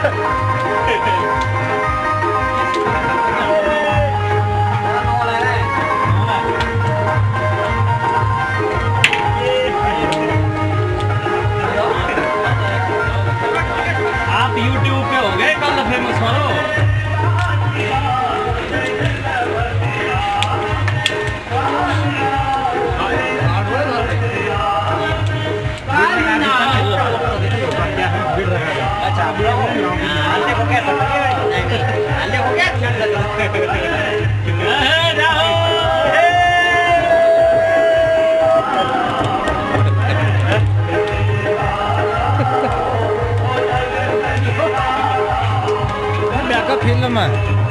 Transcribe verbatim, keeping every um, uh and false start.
आप यूट्यूब पे हो गए कल फेमस वालों। अच्छा अंडे को क्या अंडे को क्या फिल्म